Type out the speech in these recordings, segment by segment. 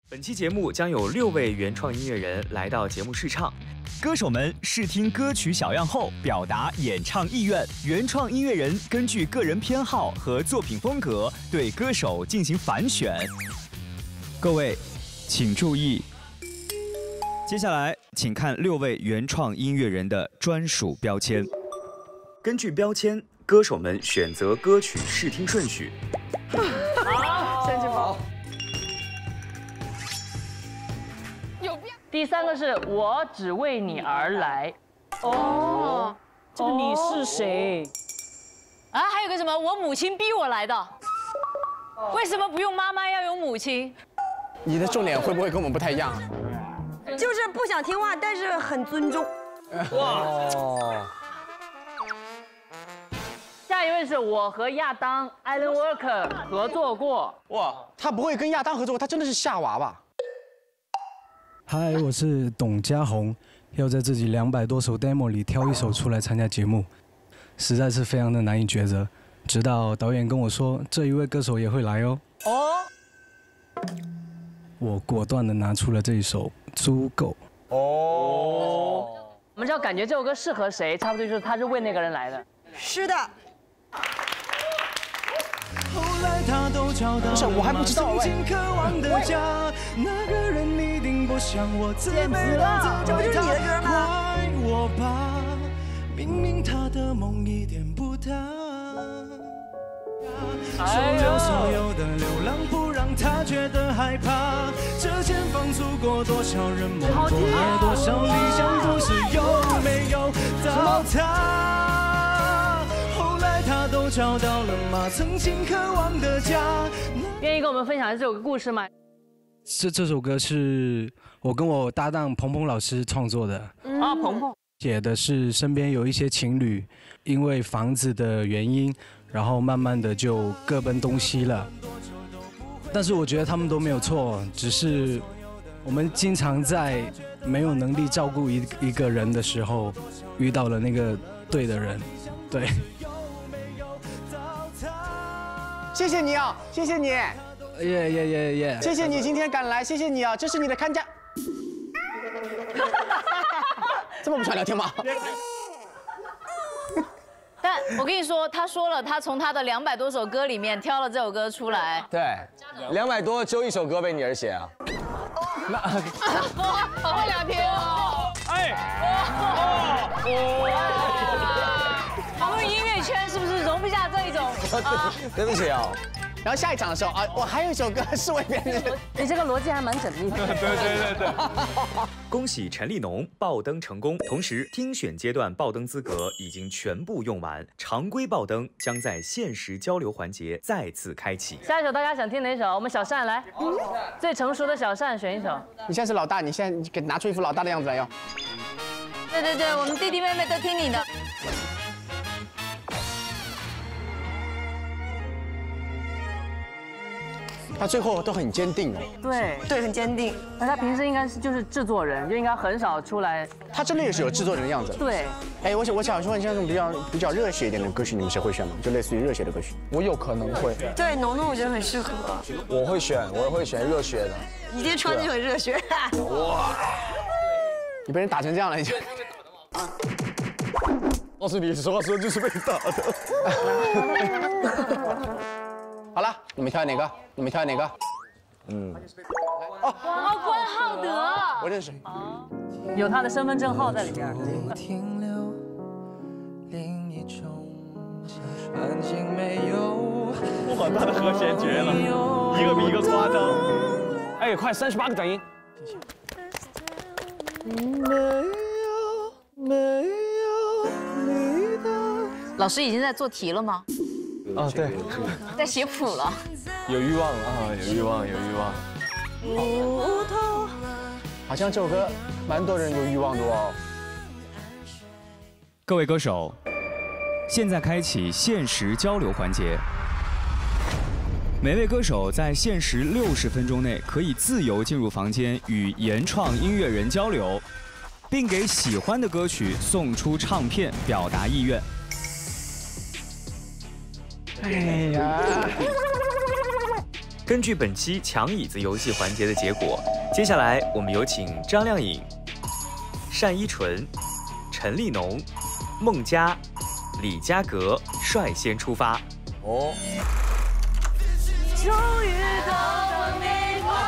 本期节目将有6位原创音乐人来到节目试唱， 歌手们试听歌曲小样后表达演唱意愿，原创音乐人根据个人偏好和作品风格对歌手进行反选。各位请注意，接下来请看6位原创音乐人的专属标签。根据标签，歌手们选择歌曲试听顺序。 先去跑。 第3个是我只为你而来。 哦， 这个你是谁？ 啊，还有个什么，我母亲逼我来的。为什么不用妈妈要用母亲？ 你的重点会不会跟我们不太一样？ 就是不想听话，但是很尊重。 哇！ 下一位是我和亚当 Alan Walker 合作过。 哇，他不会跟亚当合作过，他真的是夏娃吧？ 嗨，我是董家宏，要在自己200多首 demo 里挑1首出来参加节目，实在是非常的难以抉择。直到导演跟我说这一位歌手也会来哦。我果断的拿出了这一首《足够》。 我们就要感觉这首歌适合谁，差不多就是他是为那个人来的。 是的。 不是，我还不知道简直了，这不就是你的歌吗？ 我吧，明明他的梦一点不大。收留所有的流浪，不让他觉得害怕。这前方走过多少人，梦过了多少理想故事，有没有到他？后来他都找到了吗？曾经渴望的家。 愿意跟我们分享这首故事吗？ 这首歌是我跟我搭档鹏鹏老师创作的。 啊，鹏鹏写的是身边有一些情侣，因为房子的原因，然后慢慢的就各奔东西了。但是我觉得他们都没有错，只是我们经常在没有能力照顾一个人的时候，遇到了那个对的人。对。 谢谢你啊，谢谢你。 耶！ 谢谢你今天赶来，谢谢你啊，这是你的看家。这么不想聊天吗？ 但我跟你说，他说了，他从他的200多首歌里面挑了这首歌出来。 对，200多只有1首歌为你而写啊。 好会聊天哦！我们音乐圈是不是容不下这一种？ 对不起啊。然后下一场的时候啊，我还有1首歌是为别人。 你这个逻辑还蛮缜密的。 对。恭喜陈立农爆灯成功，同时听选阶段爆灯资格已经全部用完，常规爆灯将在限时交流环节再次开启。 下一首大家想听哪首？我们小单来，最成熟的小单选一首。 你现在是老大，你现在给拿出一副老大的样子来哟。 对，我们弟弟妹妹都听你的。 他最后都很坚定哦。 对，很坚定。 那他平时应该就是制作人，就应该很少出来。 他真的也是有制作人的样子。 对。 哎，我想说，像这种比较热血一点的歌曲，你们谁会选吗？就类似于热血的歌曲。 我有可能会。 对，农农我觉得很适合。 我会选热血的。 你今天穿的就很热血。 哇！你被人打成这样了，已经。 告诉你，实话说就是被打的。 好了，你们挑哪个？ 哦，关浩德， 我认识。 有他的身份证号在里边。 哇，他的和弦绝了，一个比一个夸张。哎，快38个转音。 老师已经在做题了吗？ 啊，对， 在写谱了。 有欲望啊，有欲望。 好像这首歌蛮多人有欲望的哦。 各位歌手，现在开启限时交流环节。每位歌手在限时60分钟内可以自由进入房间与原创音乐人交流，并给喜欢的歌曲送出唱片，表达意愿。 哎呀！ 根据本期抢椅子游戏环节的结果，接下来我们有请张靓颖、单依纯、陈立农、孟佳、李佳格率先出发。 终于到了美国。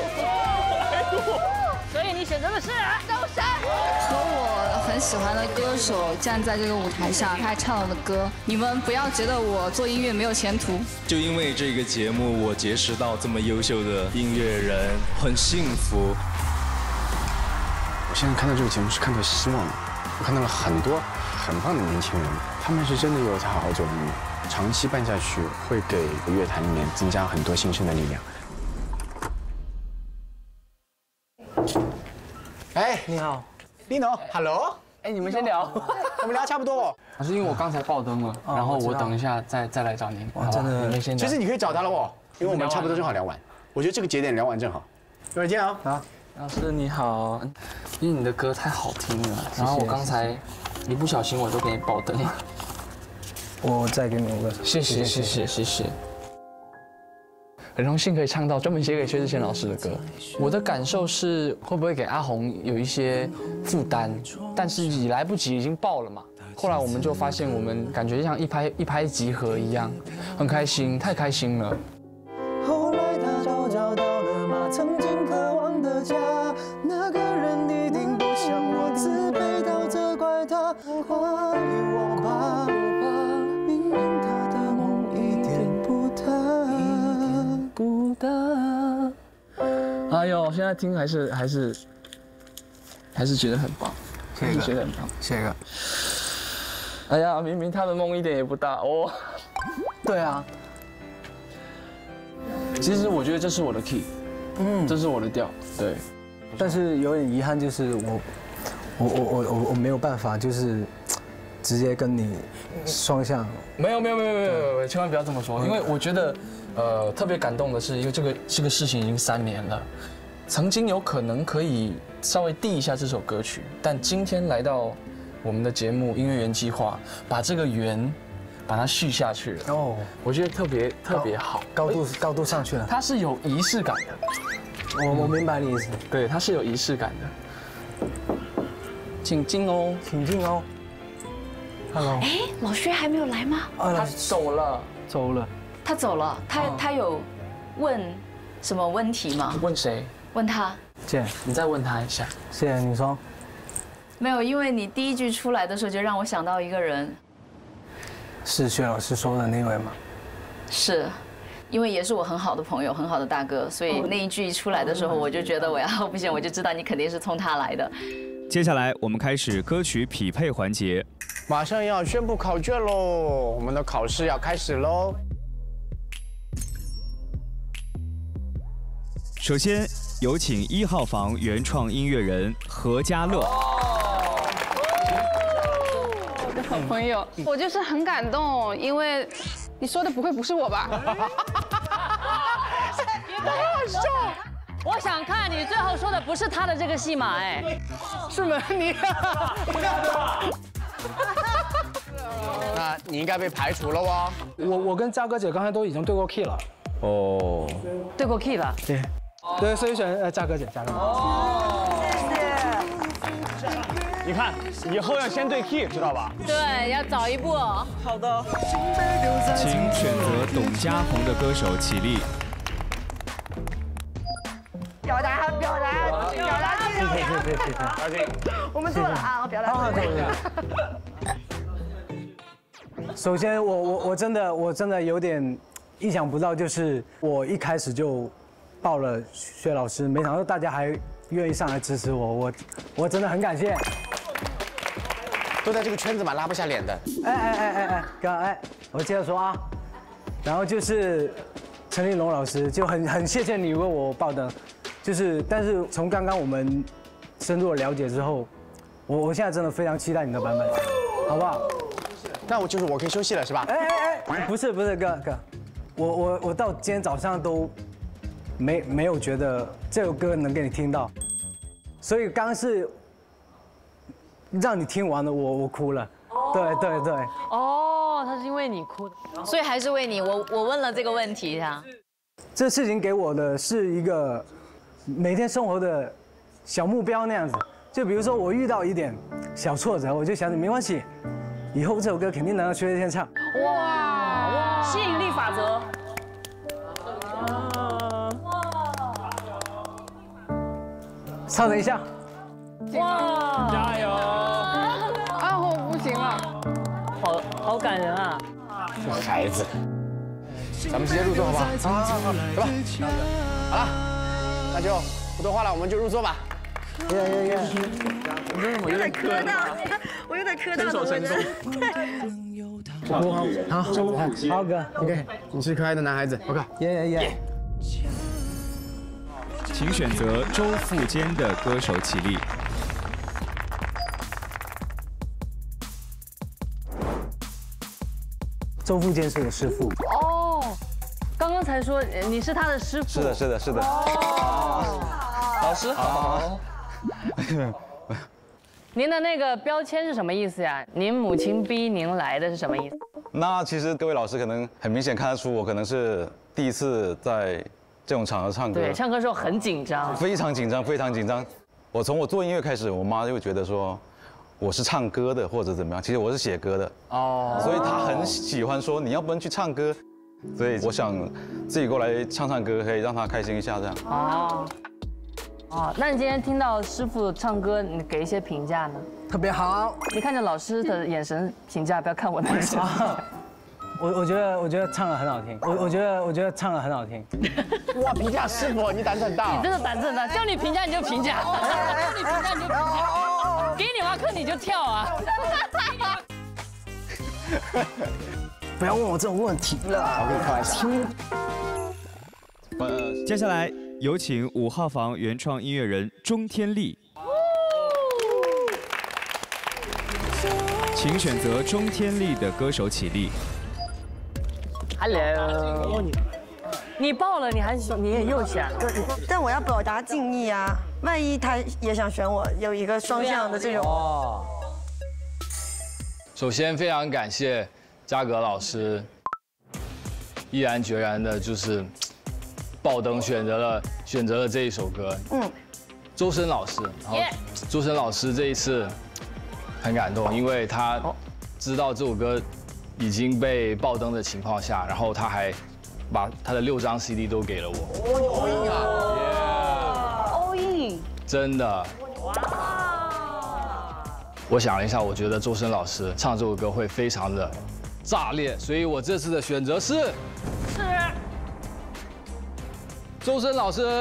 所以你选择的是周深。 和我很喜欢的歌手站在这个舞台上，他唱我的歌。你们不要觉得我做音乐没有前途。 就因为这个节目，我结识到这么优秀的音乐人，很幸福。 我现在看到这个节目是看到希望的，我看到了很多很棒的年轻人，他们是真的有在好好做音乐，长期办下去会给乐坛里面增加很多新生的力量。哎， 你好， 立农 ，Hello。 哎，你们先聊， 我们聊差不多。 老师，因为我刚才爆灯了，然后我等一下再来找您。 真的， 你们先聊。 其实你可以找他了哦，因为我们差不多正好聊完。我觉得这个节点聊完正好。一会儿见啊。 好，老师你好，因为你的歌太好听了，然后我刚才一不小心我就给你爆灯了。 我再给你5个， 谢谢。很荣幸可以唱到专门写给薛之谦老师的歌。我的感受是，会不会给阿红有一些负担？但是已来不及，已经爆了嘛。后来我们就发现，我们感觉像一拍即合一样，很开心，太开心了。 后来他就找到了吗？曾经渴望的家，那个人一定不像我，自卑到责怪他，怀疑我吧。明明他的梦一点不大。 哎呦，现在听还是觉得很棒，还是觉得很棒。 下一个。 哎呀，明明他的梦一点也不大哦。 对啊。 其实我觉得这是我的 key， 这是我的调，对。 但是有点遗憾，就是我没有办法，就是直接跟你双向。 没有，千万不要这么说，因为我觉得。特别感动的是，因为这个事情已经3年了，曾经有可能可以稍微递一下这首歌曲，但今天来到我们的节目《音乐缘计划》，把这个缘把它续下去了。哦，我觉得特别好， 高度上去了。 它是有仪式感的。 我明白你意思。 对，它是有仪式感的。请进哦， 请进哦。Hello。 哎，老薛还没有来吗？ 他走了。 他走了，他有问什么问题吗？ 问谁？ 问他。 姐， 你再问他一下。 谢谢你说。 没有，因为你第一句出来的时候就让我想到一个人。 是薛老师说的那位吗？ 是，因为也是我很好的朋友，很好的大哥，所以那一句一出来的时候，我就觉得不行，我就知道你肯定是从他来的。 接下来我们开始歌曲匹配环节， 马上要宣布考卷喽，我们的考试要开始喽。 首先有请1号房原创音乐人何家乐。 我的好朋友，我就是很感动，因为你说的不会不是我吧？ 你太好笑！我想看你最后说的不是他的这个戏码，哎， 是吗？你，那你应该被排除了哦。 我跟嘉哥姐刚才都已经对过 key 了。 哦。 对过 key 了。 对，所以选嘉哥姐。 哦，谢谢。你看，以后要先对 key， 知道吧？ 对，要早一步。 好的。 请选择董家红的歌手起立。 表达。 谢。 我们做了啊，表达。 首先，我真的有点意想不到，就是我一开始就报了薛老师，没想到大家还愿意上来支持我，我真的很感谢。 都在这个圈子嘛，拉不下脸的。 哥，我接着说啊，然后就是陈立农老师，就很谢谢你为我爆灯，但是从刚刚我们深入的了解之后，我现在真的非常期待你的版本，好不好？ 那我可以休息了是吧？ 不是哥，我到今天早上都没有觉得这首歌能给你听到，所以刚刚是让你听完了，我哭了。对。 哦，他是因为你哭的， 所以还是为你，我问了这个问题啊。 这事情给我的是一个每天生活的小目标那样子。就比如说我遇到一点小挫折，我就想着没关系，以后这首歌肯定能够学天唱。 哇，吸引力法则。 稍等一下。 哇， 加油！ 啊，我不行了， 好感人啊！ 这孩子，咱们直接入座好不好？好，走吧。好了，那就不多话了，我们就入座吧。 有点磕到，我有点磕到。 手成功。 好哥 ，OK， 你是可爱的男孩子 ，OK， 耶。 请选择周富坚的歌手起立。 周富坚是我师傅。 哦，刚刚才说你是他的师傅。 是的，是的，是的。 老师好。 您的那个标签是什么意思呀？您母亲逼您来的是什么意思？ 那其实各位老师可能很明显看得出，我可能是第一次在这种场合唱歌。 对，唱歌的时候很紧张。 非常紧张，非常紧张。从我做音乐开始，我妈就会觉得说我是唱歌的或者怎么样，其实我是写歌的。哦。所以她很喜欢说你要不然去唱歌，所以我想自己过来唱歌，可以让她开心一下这样。 哦。哦，那你今天听到师傅唱歌，你给一些评价呢？ 特别好。 你看着老师的眼神评价，不要看我的眼神。 我觉得唱得很好听。我觉得唱得很好听。 哇，评价师傅，你胆子很大。 你真的胆子很大，叫你评价你就评价，叫你评价你就评价，给你挖坑你就跳啊！ 不要问我这种问题了。 我跟你开玩笑。 接下来有请5号房原创音乐人钟天丽，请选择钟天丽的歌手起立。 Hello， 你报了，你也又想， 但我要表达敬意啊，万一他也想选我，有一个双向的这种。哦。 首先非常感谢嘉格老师，毅然决然的就是爆灯选择了这一首歌。周深老师，然后周深老师这一次很感动，因为他知道这首歌已经被爆灯的情况下，然后他还把他的6张 CD 都给了我。 all in， 真的。我想了一下，我觉得周深老师唱这首歌会非常的炸裂，所以我这次的选择是周深老师。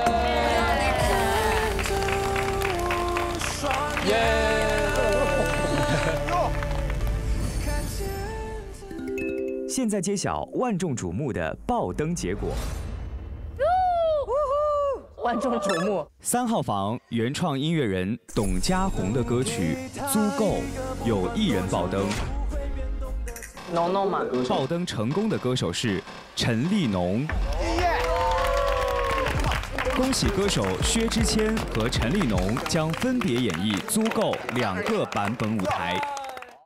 现在揭晓万众瞩目的爆灯结果。 万众瞩目。 3号房原创音乐人董家宏的歌曲《足够》有1人爆灯。 农嘛。 爆灯成功的歌手是陈立农。恭喜歌手薛之谦和陈立农将分别演绎《足够》2个版本舞台。